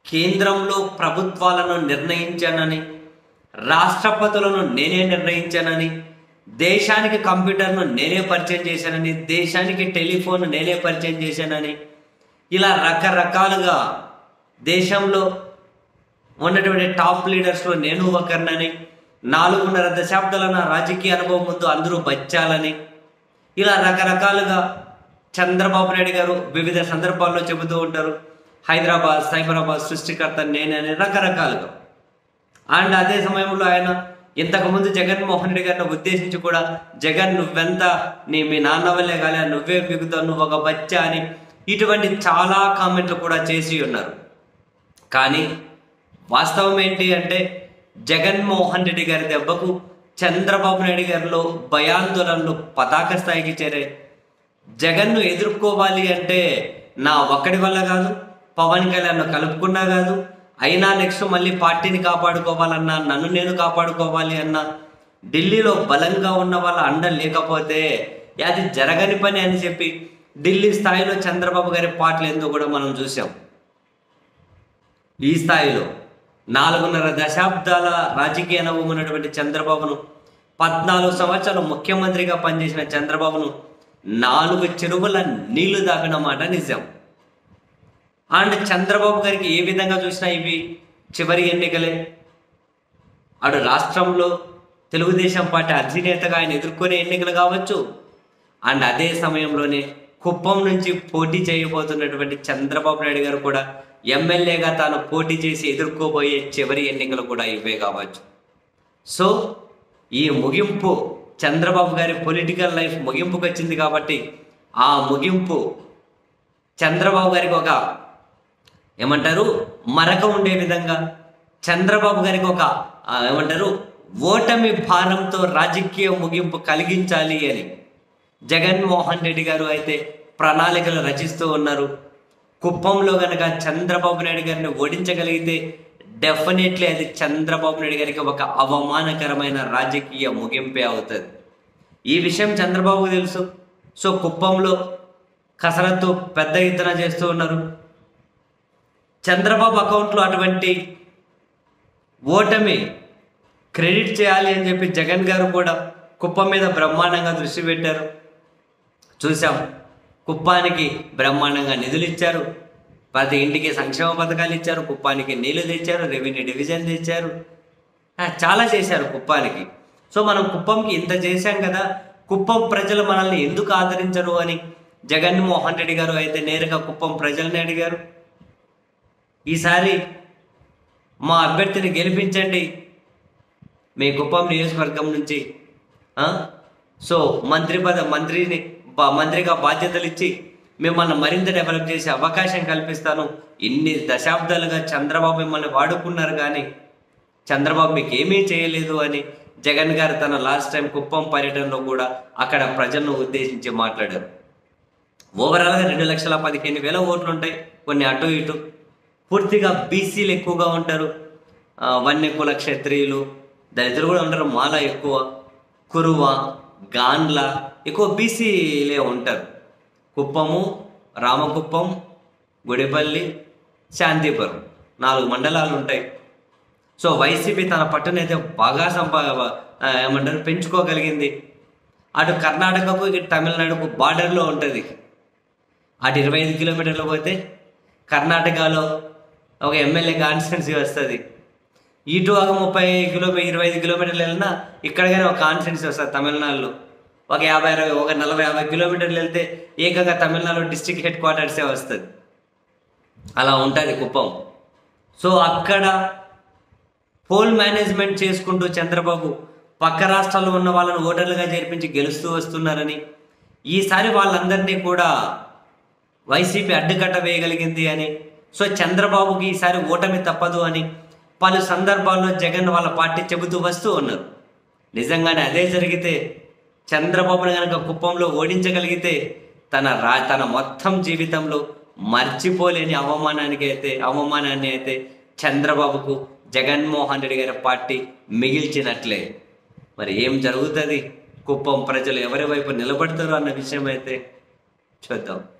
కేంద్రంలో ప్రభుత్వాలను నిర్ణయించానని, రాష్ట్రపతులను నేనే నిర్ణయించానని, దేశానికి కంప్యూటర్ను నేనే పరిచయం చేశానని, దేశానికి టెలిఫోన్ నేనే పరిచయం చేశానని, ఇలా రకరకాలుగా దేశంలో ఉన్నటువంటి టాప్ లీడర్స్లో నేను ఒకరినని, 4.5 దశాబ్దాల నా రాజకీయ అనుభవం ముందు అందరూ బచ్చాలని, ఇలా రకరకాలుగా చంద్రబాబు నాయుడు గారు వివిధ సందర్భాల్లో చెబుతూ ఉంటారు. హైదరాబాద్ సైబరాబాద్ సృష్టికర్త నేనని రకరకాలుగా. అండ్ అదే సమయంలో ఆయన ఇంతకుముందు జగన్మోహన్ రెడ్డి గారిని ఉద్దేశించి కూడా, జగన్ నువ్వెంత మీ నాన్న వల్లే కానీ నువ్వే మిగుతావు, నువ్వు ఒక బచ్చా అని ఇటువంటి చాలా కామెంట్లు కూడా చేసి ఉన్నారు. కానీ వాస్తవం ఏంటి అంటే, జగన్మోహన్ రెడ్డి గారి దెబ్బకు చంద్రబాబు నాయుడు గారిలో భయాందోళనలు పతాక స్థాయికి చేరే. జగన్ను ఎదుర్కోవాలి అంటే నా ఒక్కడి వల్ల కాదు, పవన్ కళ్యాణ్ కలుపుకున్నా కాదు, అయినా నెక్స్ట్ మళ్ళీ పార్టీని కాపాడుకోవాలన్నా, నన్ను నేను కాపాడుకోవాలి అన్నా, ఢిల్లీలో బలంగా ఉన్న వాళ్ళ అండ లేకపోతే అది జరగని పని అని చెప్పి ఢిల్లీ స్థాయిలో చంద్రబాబు గారి పాటలు ఎందుకు కూడా మనం చూసాం. ఈ స్థాయిలో 4.5 దశాబ్దాల రాజకీయ అనుభవం ఉన్నటువంటి చంద్రబాబును, 14 సంవత్సరాలు ముఖ్యమంత్రిగా పనిచేసిన చంద్రబాబును 4 చెరువుల నీళ్లు దాపిన మాట నిజం. అండ్ చంద్రబాబు గారికి ఏ విధంగా చూసినా ఇవి చివరి ఎన్నికలే. అటు రాష్ట్రంలో తెలుగుదేశం పార్టీ అధినేతగా ఆయన ఎదుర్కొనే ఎన్నికలు కావచ్చు, అండ్ అదే సమయంలోనే కుప్పం నుంచి పోటీ చేయబోతున్నటువంటి చంద్రబాబు నాయుడు గారు కూడా ఎమ్మెల్యేగా తాను పోటీ చేసి ఎదుర్కోబోయే చివరి ఎన్నికలు కూడా ఇవే కావచ్చు. సో ఈ ముగింపు చంద్రబాబు గారి పొలిటికల్ లైఫ్ ముగింపుకి వచ్చింది కాబట్టి, ఆ ముగింపు చంద్రబాబు గారికి ఒక మరక ఉండే విధంగా, చంద్రబాబు గారికి ఒక ఓటమి భారంతో రాజకీయ ముగింపు కలిగించాలి అని జగన్మోహన్ రెడ్డి గారు అయితే ప్రణాళికలు రచిస్తూ ఉన్నారు. కుప్పంలో కనుక చంద్రబాబు నాయుడు గారిని ఓడించగలిగితే డెఫినెట్లీ అది చంద్రబాబు నాయుడు గారికి ఒక అవమానకరమైన రాజకీయ ముగింపే అవుతుంది. ఈ విషయం చంద్రబాబుకు తెలుసు. సో కుప్పంలో కసరత్తు పెద్ద ఎత్తున చేస్తూ ఉన్నారు. చంద్రబాబు అకౌంట్లో అటువంటి ఓటమి క్రెడిట్ చేయాలి అని చెప్పి జగన్ గారు కూడా కుప్పం మీద బ్రహ్మాండంగా దృష్టి పెట్టారు. చూసాం, కుప్పానికి బ్రహ్మాండంగా నిధులు ఇచ్చారు, ప్రతి ఇంటికి సంక్షేమ పథకాలు ఇచ్చారు, కుప్పానికి నీళ్లు తెచ్చారు, రెవెన్యూ డివిజన్ తెచ్చారు, చాలా చేశారు కుప్పానికి. సో మనం కుప్పంకి ఇంత చేశాం కదా, కుప్పం ప్రజలు మనల్ని ఎందుకు ఆదరించరు అని జగన్మోహన్ రెడ్డి గారు అయితే నేరుగా కుప్పం ప్రజల్ని అడిగారు. ఈసారి మా అభ్యర్థిని గెలిపించండి మీ కుప్పం నియోజకవర్గం నుంచి, సో మంత్రిగా బాధ్యతలు ఇచ్చి మిమ్మల్ని మరింత డెవలప్ చేసే అవకాశం కల్పిస్తాను. ఇన్ని దశాబ్దాలుగా చంద్రబాబు మిమ్మల్ని వాడుకున్నారు కానీ చంద్రబాబు మీకు ఏమీ చేయలేదు అని జగన్ గారు తన లాస్ట్ టైం కుప్పం పర్యటనలో కూడా అక్కడ ప్రజలను ఉద్దేశించి మాట్లాడారు. ఓవరాల్గా 2,15,000 ఓట్లు ఉంటాయి, కొన్ని అటు ఇటు. పూర్తిగా బీసీలు ఎక్కువగా ఉంటారు, వన్య కుల క్షత్రియులు, దళితులు కూడా ఉంటారు, మాల ఎక్కువ, కురువ, గాండ్ల ఎక్కువ బీసీలే ఉంటారు. కుప్పము, రామకుప్పం, గుడిపల్లి, శాంతిపురం 4 మండలాలు ఉంటాయి. సో వైసీపీ తన పట్టునైతే బాగా పెంచుకోగలిగింది. అటు కర్ణాటకకు ఇటు తమిళనాడుకు బార్డర్లో ఉంటుంది. అటు 25 కిలోమీటర్లు పోతే కర్ణాటకలో ఒక ఎమ్మెల్యే కాన్స్టిట్యున్సీ వస్తుంది. ఇటు ఒక 25 కిలోమీటర్లు వెళ్ళినా ఇక్కడికైనా ఒక కాన్స్టిట్యున్సీ వస్తుంది తమిళనాడులో. ఒక 40-50 కిలోమీటర్లు వెళ్తే ఏకంగా తమిళనాడు డిస్ట్రిక్ట్ హెడ్ క్వార్టర్సే వస్తుంది. అలా ఉంటుంది కుప్పం. సో అక్కడ పోల్ మేనేజ్మెంట్ చేసుకుంటూ చంద్రబాబు పక్క రాష్ట్రాల్లో ఉన్న వాళ్ళని ఓటర్లుగా చేర్పించి గెలుస్తూ వస్తున్నారని, ఈసారి వాళ్ళందరినీ కూడా వైసీపీ అడ్డుకట్ట వేయగలిగింది అని, సో చంద్రబాబుకి ఈసారి ఓటమి తప్పదు అని పలు సందర్భాల్లో జగన్ వాళ్ళ పార్టీ చెబుతూ వస్తూ ఉన్నారు. నిజంగానే అదే జరిగితే, చంద్రబాబును కనుక కుప్పంలో ఓడించగలిగితే తన మొత్తం జీవితంలో మర్చిపోలేని అవమానాన్ని అయితే చంద్రబాబుకు జగన్మోహన్ రెడ్డి గారి పార్టీ మిగిల్చినట్లే. మరి ఏం జరుగుతుంది, కుప్పం ప్రజలు ఎవరి వైపు నిలబడతారు అన్న విషయం అయితే చూద్దాం.